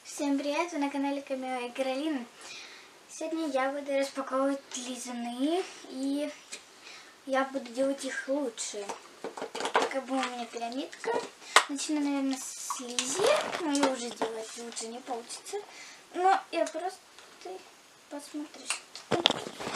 Всем привет! Вы на канале Камила и Каролина. Сегодня я буду распаковывать лизуны, и я буду делать их лучше. Как бы у меня пирамидка. Начну, наверное, с Лизи, но ее уже делать лучше не получится. Но я просто посмотрю, что